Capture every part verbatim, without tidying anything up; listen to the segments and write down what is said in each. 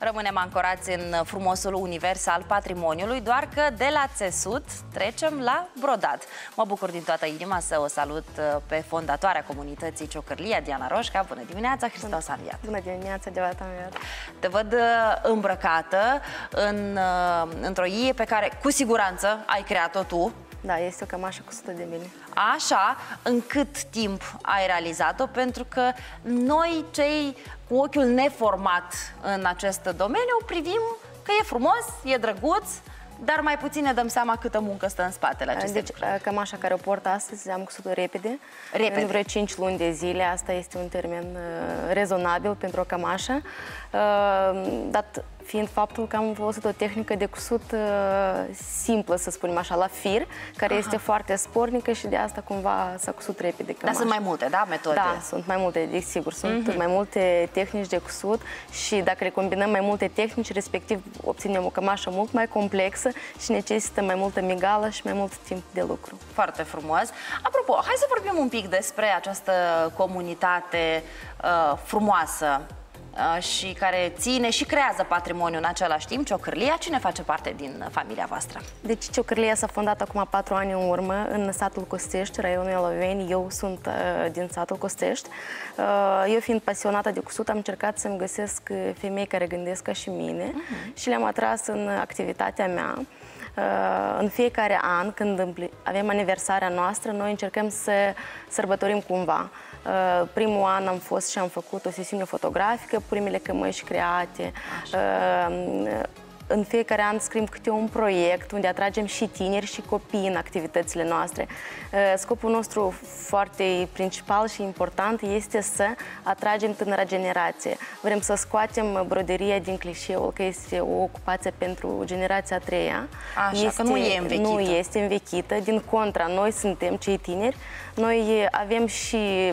Rămânem ancorați în frumosul univers al patrimoniului, doar că de la țesut trecem la brodat. Mă bucur din toată inima să o salut pe fondatoarea comunității Ciocârlia, Diana Roșca. Bună dimineața, Hristos a înviat! Bună dimineața, Deodată a înviat! Te văd îmbrăcată în, într-o ie pe care cu siguranță ai creat-o tu. Da, este o cămașă cusută de mine. Așa, în cât timp ai realizat-o? Pentru că noi, cei cu ochiul neformat în acest domeniu, privim că e frumos, e drăguț, dar mai puțin ne dăm seama câtă muncă stă în spatele acestei Deci, lucruri. cămașa care o port astăzi am cusut-o repede, repede, în vreo cinci luni de zile. Asta este un termen uh, rezonabil pentru o cămașă, uh, dat fiind faptul că am folosit o tehnică de cusut uh, simplă, să spunem așa, la fir, care Aha. este foarte spornică și de asta cumva s-a cusut repede cămașa. Dar sunt mai multe, da, metode? Da, sunt mai multe, desigur, sunt uh-huh. mai multe tehnici de cusut și dacă le combinăm mai multe tehnici, respectiv obținem o cămașă mult mai complexă și necesită mai multă migală și mai mult timp de lucru. Foarte frumos. Apropo, hai să vorbim un pic despre această comunitate uh, frumoasă și care ține și creează patrimoniu în același timp, Ciocârlia. Cine face parte din familia voastră? Deci Ciocârlia s-a fondat acum patru ani în urmă în satul Costești, raionul Eloveni. Eu sunt uh, din satul Costești. Uh, eu fiind pasionată de cusut, am încercat să-mi găsesc femei care gândesc ca și mine uh-huh. și le-am atras în activitatea mea. Uh, în fiecare an, când avem aniversarea noastră, noi încercăm să sărbătorim cumva. Uh, primul an am fost și am făcut o sesiune fotografică, primele cămăși create. Uh, în fiecare an scriem câte un proiect unde atragem și tineri și copii în activitățile noastre. Uh, scopul nostru foarte principal și important este să atragem tânăra generație. Vrem să scoatem broderia din clișeul că este o ocupație pentru generația a treia. Așa, este, că nu e învechită. Nu este învechită, din contra, noi suntem cei tineri, noi avem și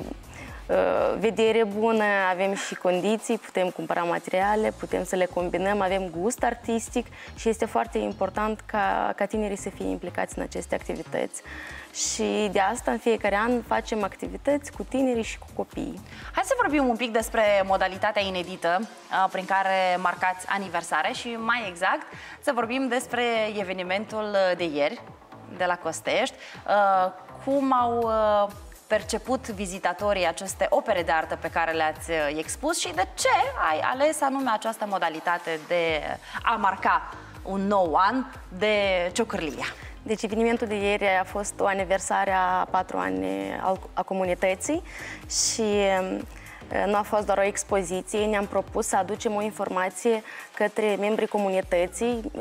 vedere bună, avem și condiții, putem cumpăra materiale, putem să le combinăm, avem gust artistic și este foarte important ca, ca tinerii să fie implicați în aceste activități. Și de asta în fiecare an facem activități cu tinerii și cu copiii. Hai să vorbim un pic despre modalitatea inedită prin care marcați aniversare și mai exact să vorbim despre evenimentul de ieri de la Costești. Cum au perceput vizitatorii aceste opere de artă pe care le-ați expus și de ce ai ales anume această modalitate de a marca un nou an de Ciocârlia? Deci evenimentul de ieri a fost o aniversare a patru ani a comunității și nu a fost doar o expoziție, ne-am propus să aducem o informație către membrii comunității,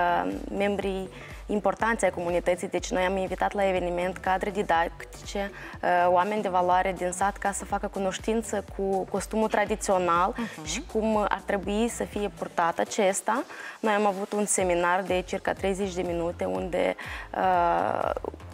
membrii importanța comunității. Deci noi am invitat la eveniment cadre didactice, oameni de valoare din sat ca să facă cunoștință cu costumul tradițional uh-huh. și cum ar trebui să fie purtat acesta. Noi am avut un seminar de circa treizeci de minute unde uh,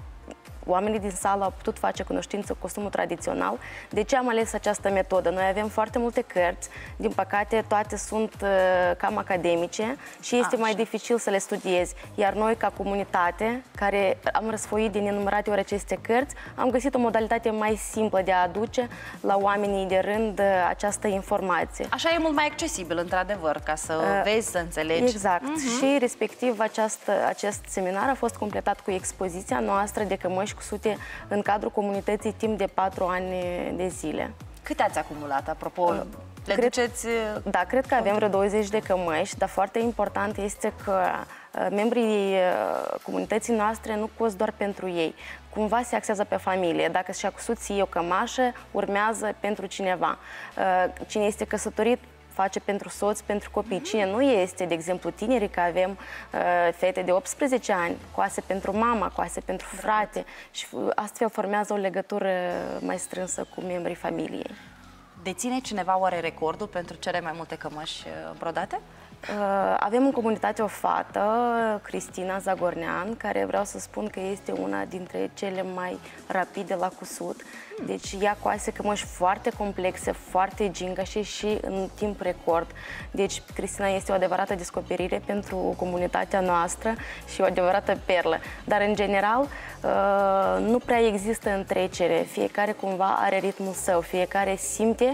oamenii din sală au putut face cunoștință cu costumul tradițional. De ce am ales această metodă? Noi avem foarte multe cărți, din păcate toate sunt uh, cam academice și este Așa. mai dificil să le studiezi. Iar noi, ca comunitate, care am răsfoit din nenumărate ori aceste cărți, am găsit o modalitate mai simplă de a aduce la oamenii de rând uh, această informație. Așa e mult mai accesibil, într-adevăr, ca să uh, vezi, să înțelegi. Exact. Uh-huh. Și, respectiv, această, acest seminar a fost completat cu expoziția noastră de cămăși cusute în cadrul comunității timp de patru ani de zile. Câte ați acumulat, apropo? Le cred, duceți? Da, cred că avem vreo douăzeci de cămăși, dar foarte important este că membrii comunității noastre nu cos doar pentru ei. Cumva se axează pe familie. Dacă și-a cusut ție o cămașă, urmează pentru cineva. Cine este căsătorit face pentru soț, pentru copii. Cine nu este, de exemplu, tinerii, că avem uh, fete de optsprezece ani, coase pentru mama, coase pentru frate și astfel formează o legătură mai strânsă cu membrii familiei. Deține cineva oare recordul pentru cele mai multe cămăși brodate? Uh, avem în comunitate o fată, Cristina Zagornean, care vreau să spun că este una dintre cele mai rapide la cusut. Deci ea coase cămăși foarte complexe, foarte gingașe și în timp record. Deci Cristina este o adevărată descoperire pentru comunitatea noastră și o adevărată perlă. Dar în general nu prea există întrecere. Fiecare cumva are ritmul său, fiecare simte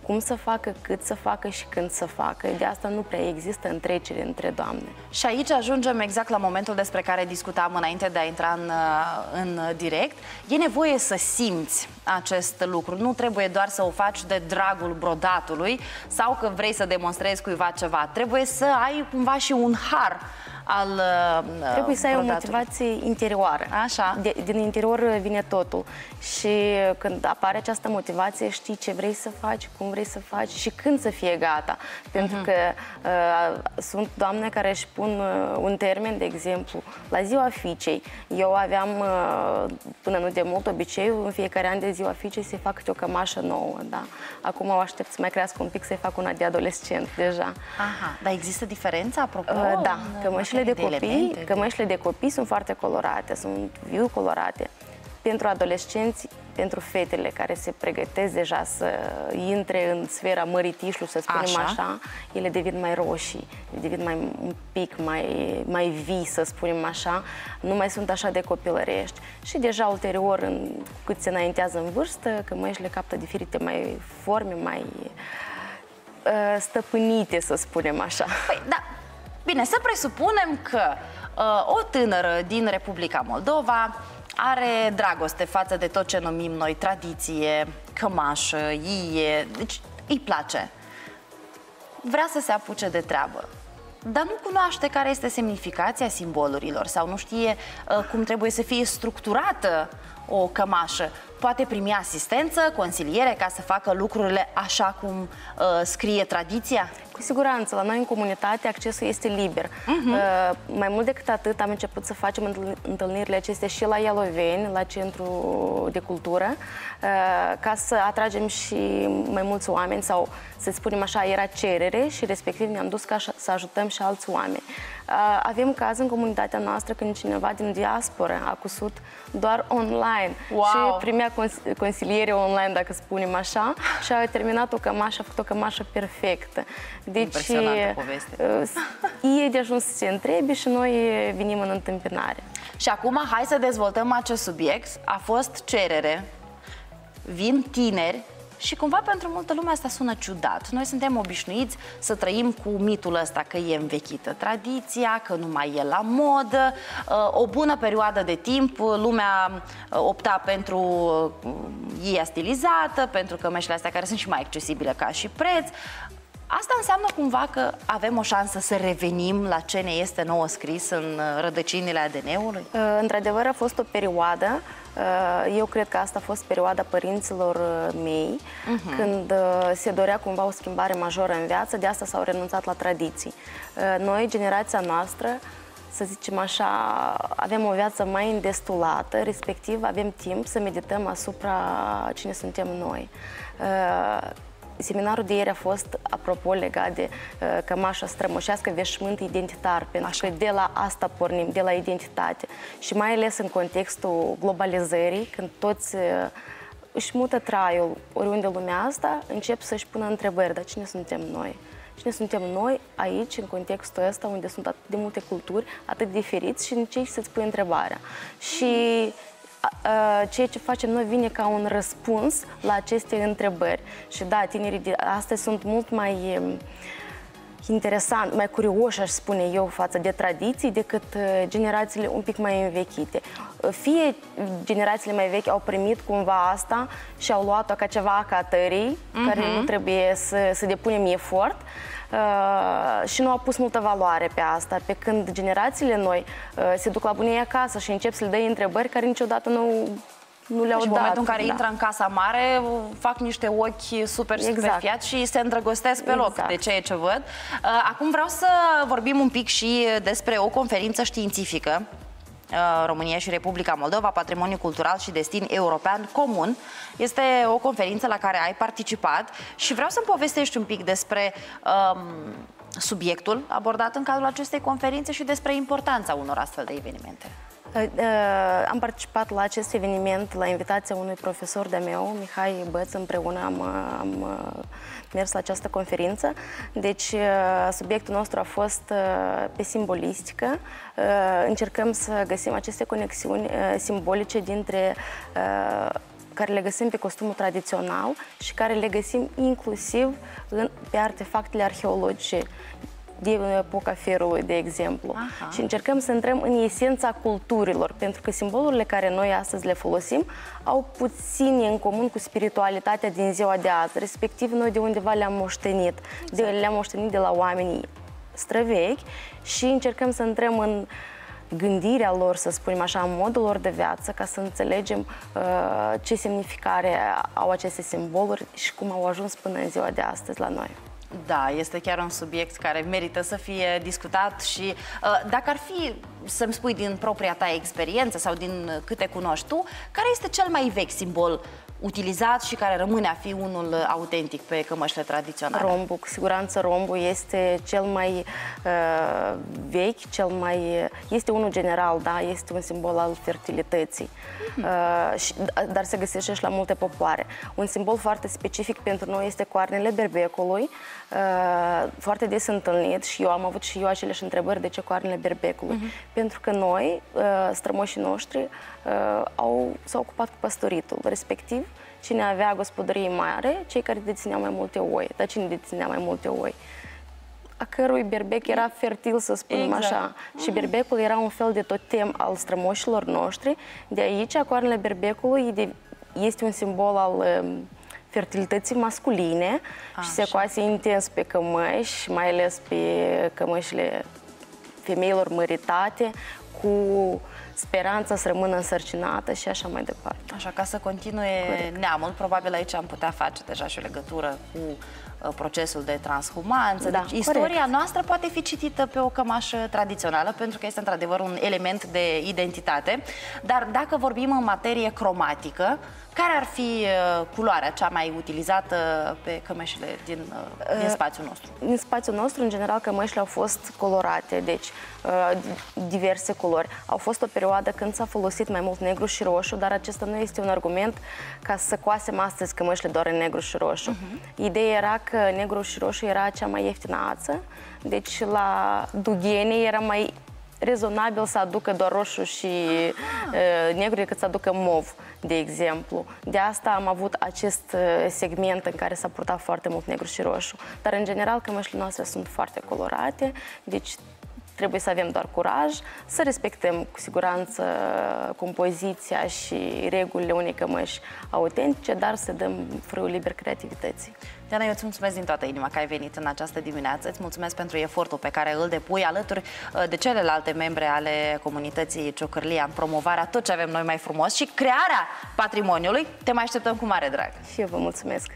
cum să facă, cât să facă și când să facă. De asta nu prea există întrecere între doamne. Și aici ajungem exact la momentul despre care discutam înainte de a intra în, în direct. E nevoie să simți acest lucru. Nu trebuie doar să o faci de dragul brodatului sau că vrei să demonstrezi cuiva ceva. Trebuie să ai cumva și un har al uh, Trebuie să ai brodatului. o motivație interioară. Așa. De, din interior vine totul. Și când apare această motivație, știi ce vrei să faci, cum vrei să faci și când să fie gata. Pentru uh-huh. că uh, sunt doamne care își pun uh, un termen, de exemplu, la ziua fiicei. Eu aveam, uh, până nu de mult, obiceiul, în fiecare an de ziua fiicei să-i fac câte o cămașă nouă. Da? Acum o aștept să mai crească un pic, să-i fac una de adolescent deja. Aha. Dar există diferență, apropo? Uh, da, cămășile de, de copii, cămășile de copii sunt foarte colorate, sunt viu colorate. Pentru adolescenți, pentru fetele care se pregătesc deja să intre în sfera măritișului, să spunem așa, așa ele devin mai roșii, devin mai un pic mai, mai vii, să spunem așa, nu mai sunt așa de copilărești. Și deja ulterior, în, cât se înaintează în vârstă, cămășile captă diferite mai forme, mai uh, stăpânite, să spunem așa. Păi, da. Bine, să presupunem că uh, o tânără din Republica Moldova are dragoste față de tot ce numim noi tradiție, cămașă, ie, deci îi place. Vrea să se apuce de treabă, dar nu cunoaște care este semnificația simbolurilor sau nu știe uh, cum trebuie să fie structurată o cămașă. Poate primi asistență, consiliere ca să facă lucrurile așa cum uh, scrie tradiția? Cu siguranță, la noi în comunitate accesul este liber. Uh-huh. uh, mai mult decât atât, am început să facem întâlnirile acestea și la Ialoveni, la Centru de Cultură, uh, ca să atragem și mai mulți oameni sau, să spunem așa, era cerere și respectiv ne-am dus ca să ajutăm și alți oameni. Uh, avem caz în comunitatea noastră când cineva din diaspora a cusut doar online. Wow. Și primea cons consiliere online, dacă spunem așa, și a terminat o cămașă, a făcut o cămașă perfectă. Deci, e de ajuns să se întrebe și noi venim în întâmpinare. Și acum hai să dezvoltăm acest subiect. A fost cerere, vin tineri și cumva pentru multă lume asta sună ciudat. Noi suntem obișnuiți să trăim cu mitul ăsta că e învechită tradiția, că nu mai e la modă. O bună perioadă de timp lumea opta pentru iea stilizată, pentru cămășile astea care sunt și mai accesibile ca și preț. Asta înseamnă cumva că avem o șansă să revenim la ce ne este nouă scris în rădăcinile A D N-ului? Într-adevăr, a fost o perioadă, eu cred că asta a fost perioada părinților mei, uh-huh. când se dorea cumva o schimbare majoră în viață, de asta s-au renunțat la tradiții. Noi, generația noastră, să zicem așa, avem o viață mai îndestulată, respectiv avem timp să medităm asupra cine suntem noi. Seminarul de ieri a fost, apropo, legat de uh, cămașa strămoșească, veșmânt identitar, pentru Așa. că de la asta pornim, de la identitate. Și mai ales în contextul globalizării, când toți uh, își mută traiul oriunde lumea asta, încep să-și pună întrebări, dar cine suntem noi? Cine suntem noi aici, în contextul ăsta, unde sunt atât de multe culturi, atât de diferiți și încerci să-ți pui întrebarea. Și ceea ce facem noi vine ca un răspuns la aceste întrebări. Și da, tinerii de astăzi sunt mult mai interesant, mai curioși, aș spune eu, față de tradiții, decât generațiile un pic mai învechite. Fie generațiile mai vechi au primit cumva asta și au luat-o ca ceva ca tării, uh-huh. care nu trebuie să, să depunem efort, Uh, și nu au pus multă valoare pe asta, pe când generațiile noi uh, se duc la bunii acasă și încep să le dai întrebări care niciodată nu, nu le-au dat. Și în momentul în care da. intră în casa mare, fac niște ochi super exact. stupefiați și se îndrăgostesc pe exact. loc de ceea ce văd. Uh, acum vreau să vorbim un pic și despre o conferință științifică, România și Republica Moldova, Patrimoniu Cultural și Destin European Comun. Este o conferință la care ai participat și vreau să-mi povestești un pic despre um, subiectul abordat în cadrul acestei conferințe și despre importanța unor astfel de evenimente. Am participat la acest eveniment la invitația unui profesor de meu, Mihai Băț, împreună am, am mers la această conferință. Deci subiectul nostru a fost pe simbolistică. Încercăm să găsim aceste conexiuni simbolice dintre care le găsim pe costumul tradițional și care le găsim inclusiv în, pe artefactele arheologice din epoca ferului, de exemplu. Aha. Și încercăm să intrăm în esența culturilor, pentru că simbolurile care noi astăzi le folosim au puțin în comun cu spiritualitatea din ziua de azi, respectiv noi de undeva le-am moștenit, exact. de, le-am moștenit de la oamenii străvechi și încercăm să intrăm în gândirea lor, să spunem așa, în modul lor de viață, ca să înțelegem uh, ce semnificare au aceste simboluri și cum au ajuns până în ziua de astăzi la noi. Da, este chiar un subiect care merită să fie discutat și uh, dacă ar fi să-mi spui din propria ta experiență sau din câte cunoști tu, care este cel mai vechi simbol utilizat și care rămâne a fi unul autentic pe cămășile tradiționale? Rombul, cu siguranță rombul este cel mai uh, vechi, cel mai... este unul general, da, este un simbol al fertilității, mm-hmm. uh, și, dar se găsește și la multe popoare. Un simbol foarte specific pentru noi este coarnele berbecului, uh, foarte des întâlnit și eu am avut și eu aceleași întrebări de ce coarnele berbecului. Mm-hmm. Pentru că noi, uh, strămoșii noștri, uh, au, s-au ocupat cu păstoritul, respectiv cine avea gospodărie mare, cei care dețineau mai multe oi. Dar cine deținea mai multe oi? A cărui berbec era fertil, să spunem exact. așa. Și berbecul era un fel de totem al strămoșilor noștri. De aici, coarnele berbecului este un simbol al fertilității masculine așa. Și se coase intens pe cămăși, mai ales pe cămășile femeilor măritate, cu speranța să rămână însărcinată și așa mai departe. Așa, ca să continue Corect. neamul, probabil aici am putea face deja și o legătură cu uh, procesul de transhumanță. Da, deci istoria corect. noastră poate fi citită pe o cămașă tradițională, pentru că este într-adevăr un element de identitate. Dar dacă vorbim în materie cromatică, care ar fi uh, culoarea cea mai utilizată pe cămășile din, uh, din spațiul nostru? În spațiul nostru, în general, cămășile au fost colorate, deci uh, diverse culori. Au fost o perioadă când s-a folosit mai mult negru și roșu, dar acesta nu este un argument ca să coasem astăzi cămășile doar în negru și roșu. Uh-huh. Ideea era că negru și roșu era cea mai ieftină ață, deci la dughene era mai rezonabil să aducă doar roșu și uh, negru decât să aducă mov, de exemplu. De asta am avut acest uh, segment în care s-a purtat foarte mult negru și roșu. Dar, în general, cămășile noastre sunt foarte colorate, deci trebuie să avem doar curaj, să respectăm cu siguranță compoziția și regulile unei cămăși autentice, dar să dăm frâul liber creativității. Diana, eu îți mulțumesc din toată inima că ai venit în această dimineață. Îți mulțumesc pentru efortul pe care îl depui alături de celelalte membre ale comunității Ciocârlia în promovarea tot ce avem noi mai frumos și crearea patrimoniului. Te mai așteptăm cu mare drag. Și eu vă mulțumesc!